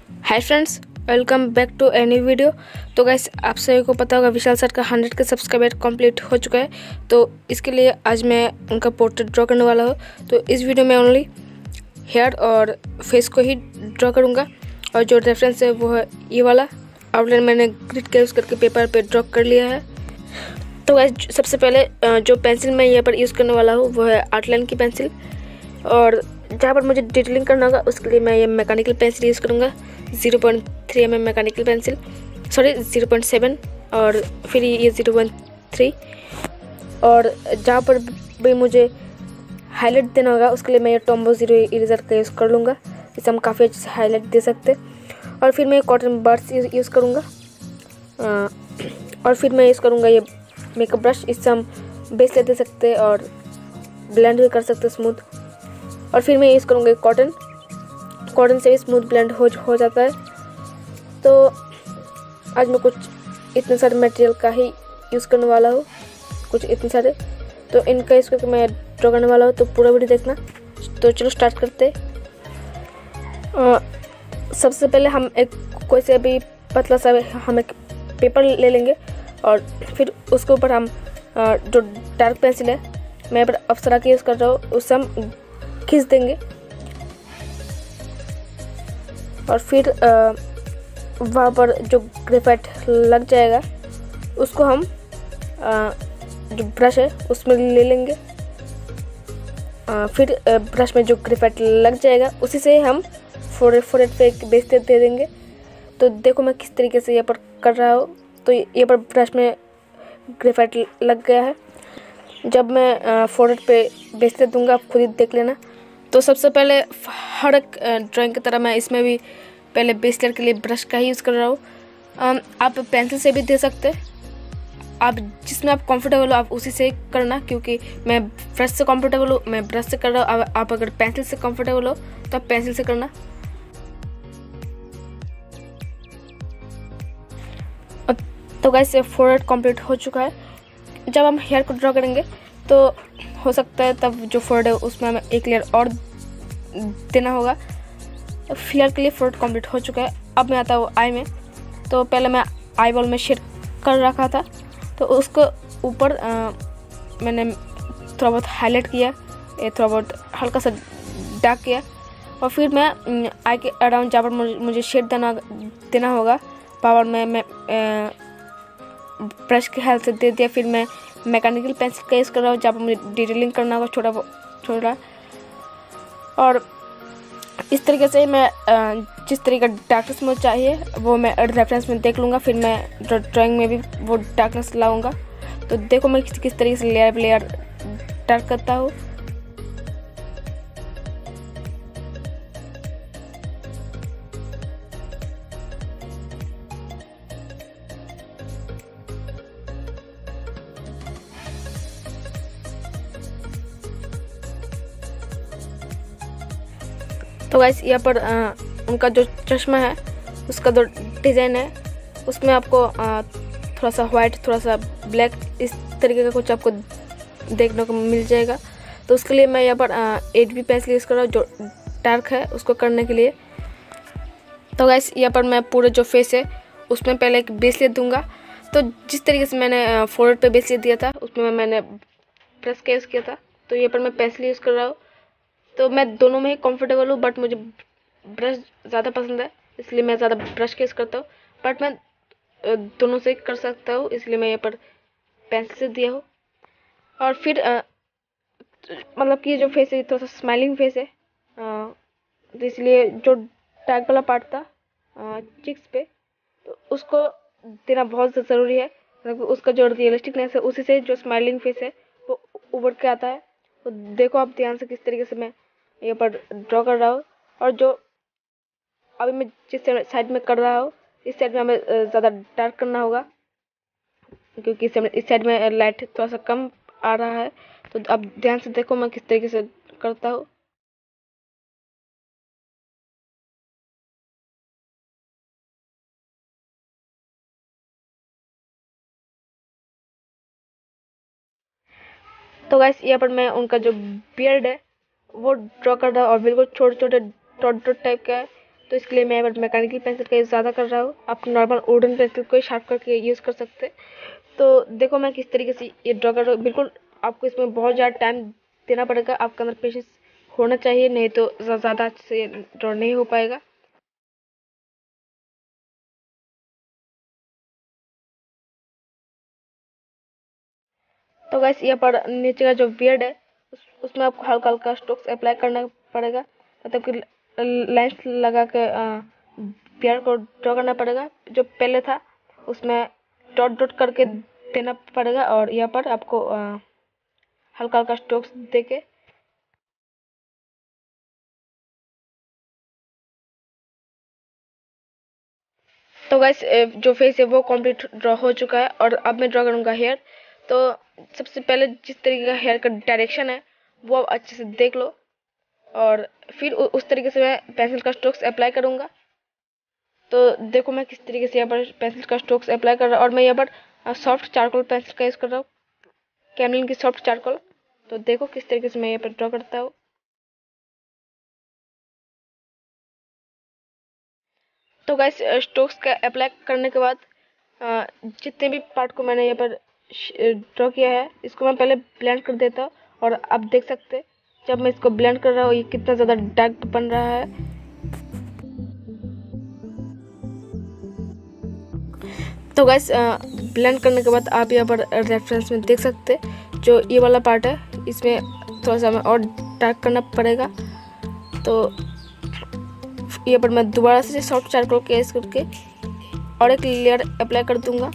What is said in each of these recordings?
Hi friends, welcome back to a new video. तो guys, आप सभी को पता होगा विशाल सर का 100 के सब्सक्राइबर कंप्लीट हो चुका है। तो इसके लिए आज मैं उनका पोर्ट्रेट ड्रॉ करने वाला हूँ। तो इस वीडियो में ओनली हेयर और फेस को ही ड्रॉ करूँगा और जो रेफरेंस है वो है ये वाला। आउटलाइन मैंने ग्रिड के यूज़ करके पेपर पे ड्रॉ कर लिया है। तो गाइस, सबसे पहले जो पेंसिल मैं यहाँ पर यूज़ करने वाला हूँ वो है आउटलाइन की पेंसिल, और जहाँ पर मुझे डिटेलिंग करना होगा उसके लिए मैं ये मैकेनिकल पेंसिल यूज़ करूँगा। 0.3 mm मैकेनिकल पेंसिल, सॉरी 0.7, और फिर ये 0.3। और जहाँ पर भी मुझे हाईलाइट देना होगा उसके लिए मैं ये टॉम्बो ज़ीरो इरेजर का यूज़ कर लूँगा। इससे हम काफ़ी अच्छे से हाईलाइट दे सकते हैं। और फिर मैं कॉटन बड्स यूज़ करूँगा, और फिर मैं यूज़ करूँगा ये मेकअप ब्रश। इससे हम बेस दे सकते हैं और ब्लेंड भी कर सकते हैं स्मूथ। और फिर मैं यूज़ करूँगा कॉटन से भी स्मूथ ब्लेंड हो जाता है। तो आज मैं कुछ इतने सारे मटेरियल का ही यूज़ करने वाला हूँ, कुछ इतने सारे। तो इनका यूज़ करके मैं ड्रॉ करने वाला हूँ, तो पूरा वीडियो देखना। तो चलो स्टार्ट करते। सबसे पहले हम कोई से भी पतला सा हम एक पेपर ले लेंगे और फिर उसके ऊपर हम जो डार्क पेंसिल है, मैं पर अप्सरा की यूज़ कर रहा हूँ, उससे हम खींच देंगे। और फिर वहाँ पर जो ग्रेफाइट लग जाएगा उसको हम जो ब्रश है उसमें ले लेंगे। फिर ब्रश में जो ग्रेफाइट लग जाएगा उसी से हम फोरहेड पे एक बेस दे देंगे। तो देखो मैं किस तरीके से यहाँ पर कर रहा हूँ। तो यहाँ पर ब्रश में ग्रेफाइट लग गया है। जब मैं फोरहेड पे बेस दे दूँगा, आप खुद ही देख लेना। तो सबसे पहले हर एक ड्राइंग की तरह मैं इसमें भी पहले बेस लेयर के लिए ब्रश का ही यूज़ कर रहा हूँ। आप पेंसिल से भी दे सकते हैं, आप जिसमें आप कंफर्टेबल हो आप उसी से करना, क्योंकि मैं ब्रश से कंफर्टेबल हूँ, मैं ब्रश से कर रहा हूँ। आप अगर पेंसिल से कंफर्टेबल हो तो आप पेंसिल से करना। तो गाइस, फोरहेड कंप्लीट हो चुका है। जब हम हेयर को ड्रॉ करेंगे तो हो सकता है तब जो फोरहेड है उसमें हमें एक लेयर और देना होगा। तो फिलहाल के लिए फोरहेड कंप्लीट हो चुका है। अब मैं आता हूँ आई में। तो पहले मैं आई बॉल में शेड कर रखा था, तो उसको ऊपर मैंने थोड़ा बहुत हाईलाइट किया, थोड़ा बहुत हल्का सा डार्क किया। और फिर मैं आई के अराउंड जहाँ पर मुझे शेड देना होगा पावर में मैं ब्रश की हेल्प से दे दिया। फिर मैं मैकेनिकल पेंसिल का यूज़ कर रहा हूँ जहाँ पर मुझे डिटेलिंग करना होगा छोटा। और इस तरीके से मैं जिस तरीके का डार्कनेस मुझे चाहिए वो मैं रेफरेंस में देख लूँगा। फिर मैं ड्राइंग में भी वो डार्कनेस लाऊंगा। तो देखो मैं किस तरीके से लेयर बाय लेयर डार्क करता हूँ। तो गाइस, यहाँ पर उनका जो चश्मा है उसका जो डिज़ाइन है उसमें आपको थोड़ा सा वाइट, थोड़ा सा ब्लैक, इस तरीके का कुछ आपको देखने को मिल जाएगा। तो उसके लिए मैं यहाँ पर 8B पेंसिल यूज़ कर रहा हूँ जो डार्क है उसको करने के लिए। तो गाइस, यहाँ पर मैं पूरे जो फेस है उसमें पहले एक बेसलेट दूंगा। तो जिस तरीके से मैंने फोरहेड पे बेसलेट दिया था उसमें मैंने ब्रश का यूज़ किया था। तो यहाँ पर मैं पेंसिल यूज़ कर रहा हूँ। तो मैं दोनों में ही कंफर्टेबल हूँ, बट मुझे ब्रश ज़्यादा पसंद है इसलिए मैं ज़्यादा ब्रश का यूज़ करता हूँ। बट मैं दोनों से कर सकता हूँ इसलिए मैं यहाँ पर पेंसिल से दिया हूँ। और फिर मतलब कि जो फेस है थोड़ा सा स्माइलिंग फेस है, तो इसलिए जो टैग वाला पार्ट था चिक्स पे, तो उसको देना बहुत ज़रूरी है। मतलब उसका जो रियलिस्टिकनेस है उसी से जो स्माइलिंग फेस है वो उभर के आता है। तो देखो आप ध्यान से किस तरीके से मैं यहाँ पर ड्रॉ कर रहा हूँ। और जो अभी मैं जिस साइड में कर रहा हूँ इस साइड में हमें ज़्यादा डार्क करना होगा, क्योंकि इस साइड में लाइट थोड़ा सा कम आ रहा है। तो अब ध्यान से देखो मैं किस तरीके से करता हूँ। तो गाइस, यहाँ पर मैं उनका जो बियर्ड है वो ड्रॉ कर रहा हूँ और बिल्कुल छोटे छोटे डॉट डॉट टाइप का है। तो इसके लिए मैं यहाँ पर मैकेनिकल पेंसिल का यूज़ ज़्यादा कर रहा हूँ। आप नॉर्मल वुडन पेंसिल को शार्प करके यूज़ कर सकते हैं। तो देखो मैं किस तरीके से ये ड्रॉ कर रहा हूँ। बिल्कुल आपको इसमें बहुत ज़्यादा टाइम देना पड़ेगा, आपके अंदर पेशेंस होना चाहिए, नहीं तो ज़्यादा अच्छे से ड्रॉ नहीं हो पाएगा। तो गाइस यहाँ पर नीचे का जो बियर्ड है उसमें आपको हल्का हल्का स्ट्रोक्स अप्लाई करना पड़ेगा, मतलब कि लाइंस लगा के बियर्ड को ड्रॉ करना पड़ेगा। जो पहले था उसमें डॉट डॉट करके देना पड़ेगा और यहाँ पर आपको हल्का हल्का स्ट्रोक्स देके तो गाइस जो फेस है वो कंप्लीट ड्रॉ हो चुका है और अब मैं ड्रॉ करूँगा हेयर। तो सबसे पहले जिस तरीके का हेयर का डायरेक्शन है वो आप अच्छे से देख लो और फिर उस तरीके से मैं पेंसिल का स्ट्रोक्स अप्लाई करूँगा। तो देखो मैं किस तरीके से यहाँ पर पेंसिल का स्ट्रोक्स अप्लाई कर रहा हूँ और मैं यहाँ पर सॉफ्ट चारकोल पेंसिल का यूज़ कर रहा हूँ, कैमलिन की सॉफ्ट चारकोल। तो देखो किस तरीके से मैं यहाँ पर ड्रॉ करता हूँ। तो गाइस स्ट्रोक्स का अप्लाई करने के बाद जितने भी पार्ट को मैंने यहाँ पर ड्रॉ किया है इसको मैं पहले ब्लेंड कर देता हूँ और आप देख सकते हैं जब मैं इसको ब्लेंड कर रहा हूँ ये कितना ज़्यादा डार्क बन रहा है। तो गाइस ब्लेंड करने के बाद आप यहाँ पर रेफरेंस में देख सकते हैं जो ये वाला पार्ट है इसमें थोड़ा सा हमें और डार्क करना पड़ेगा। तो यहाँ पर मैं दोबारा से सॉफ्ट चारकोल का यूज़ करके और एक लेयर अप्लाई कर दूंगा।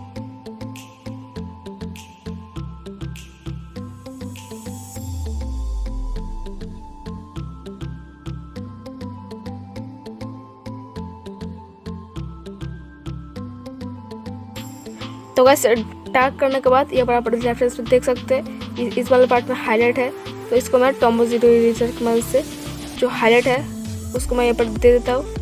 तो गाइस डार्क करने के बाद यहाँ पर आप रेफरेंस में देख सकते हैं इस वाले पार्ट में हाईलाइट है, तो इसको मैं टॉम्बो जीरो इरेजर की मदद से जो हाईलाइट है उसको मैं यहाँ पर दे देता हूँ।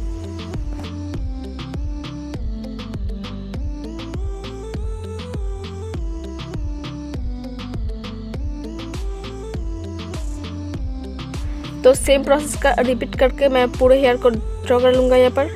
तो सेम प्रोसेस का रिपीट करके मैं पूरे हेयर को ड्रॉ कर लूँगा यहाँ पर।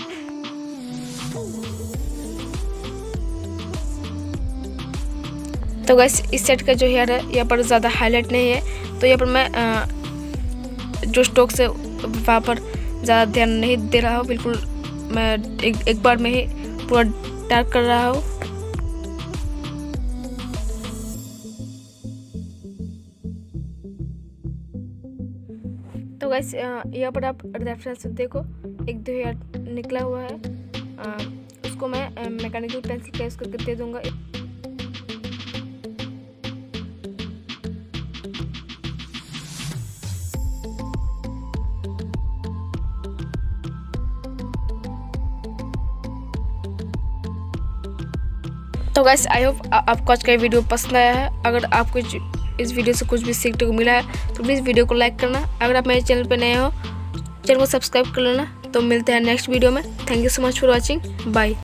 तो गाइस इस सेट का जो हेयर है यहाँ पर ज़्यादा हाईलाइट नहीं है, तो यहाँ पर मैं जो स्ट्रोक्स है वहाँ पर ज़्यादा ध्यान नहीं दे रहा हूँ, बिल्कुल मैं एक बार में ही पूरा डार्क कर रहा हूँ। तो गाइस यहाँ पर आप रेफरेंस देखो एक दो हेयर निकला हुआ है, उसको मैं मैकेनिकल पेंसिल का यूज़ करके दे दूँगा। तो गाइस आई होप आपको आज का वीडियो पसंद आया है। अगर आपको इस वीडियो से कुछ भी सीखने को मिला है तो प्लीज़ वीडियो को लाइक करना। अगर आप मेरे चैनल पर नए हो चैनल को सब्सक्राइब कर लेना। तो मिलते हैं नेक्स्ट वीडियो में। Thank you so much for watching, bye.